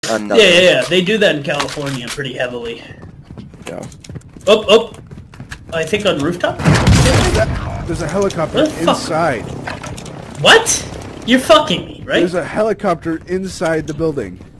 Another. Yeah. They do that in California pretty heavily. Yeah. Oh. I think on rooftop? There's a helicopter inside. What? You're fucking me, right? There's a helicopter inside the building.